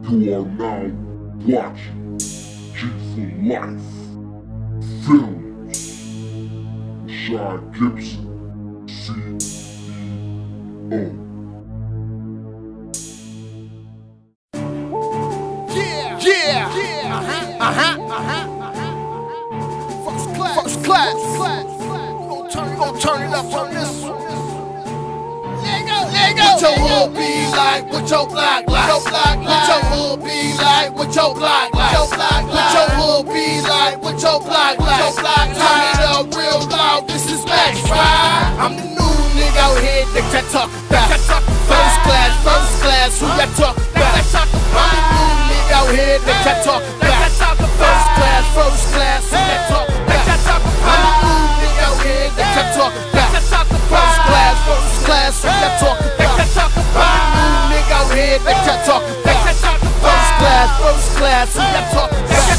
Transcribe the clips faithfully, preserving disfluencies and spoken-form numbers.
You are now watching G for Life Films. Shai Gibson, C E O. Yeah, yeah, yeah, uh-huh, uh-huh, uh-huh, uh-huh. First class, first class, gon' turn it up, turn it up on this one. Let go, let go. What your hood be like? What your block like? What your hood be like? What your block like? What your hood be like? What your block like? Turn it up real loud. This is Max, right? I'm the new nigga out here that y'all talk about. First class, first class, who y'all talk about? I'm the new nigga out here that y'all talk about. First class, first class, who y'all talk about? I'm the new nigga out here that y'all talk about. First class, first class, who y'all talk about? I'm the new nigga out here that y'all talk about. First class, first class, who y'all talk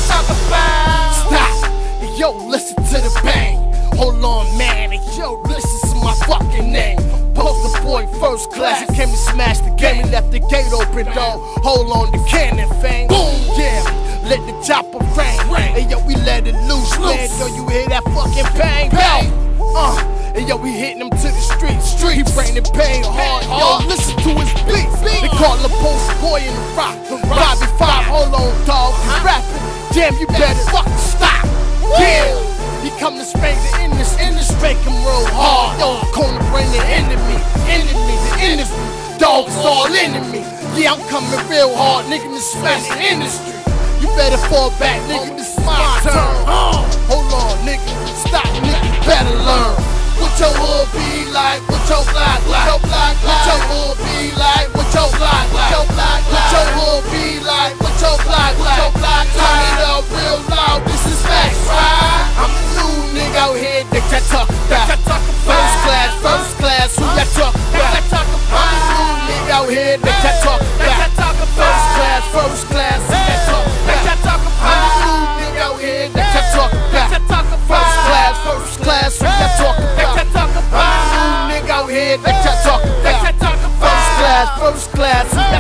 about? Stop, yo, listen to the bang. Hold on, man, and yo, listen to my fucking name. Poster boy, first class, he came to smash the game. He left the gate open, though. Hold on, the cannon fame. Boom, yeah, let the chopper rain. Hey, yo, we let it loose, man. Yo, you hear that fucking bang? Bang, uh, and yo, we hitting him to the street. Street, he bringing pain hard. Yo, listen to his beat. They call the poster boy in the rock. Bobby Five, hold on, dog, you rapping. Damn, you better fucking stop. Yeah. He come to spank the industry, and spank him real hard. Yo, corner bring the enemy, enemy, the enemy. Dogs all into me. Yeah, I'm coming real hard, nigga, to smash the industry. You better fall back, nigga, this is my turn. Uh, hold on, nigga, stop, nigga, you better learn. What your hood be like? What your block like? What your hood be like? What your block like? What your hood be like? What your block like? Turn it up real loud, this is Max, right? I'm the new nigga out here that y'all talk about. First class, first class, who y'all talk about? I'm the new nigga out here that y'all talk about. First class, first class, who y'all talk about? I'm the new nigga out here that y'all talk about. First class, first class, who y'all talk about? I'm the new nigga out here that y'all talk about. First class, first class, who y'all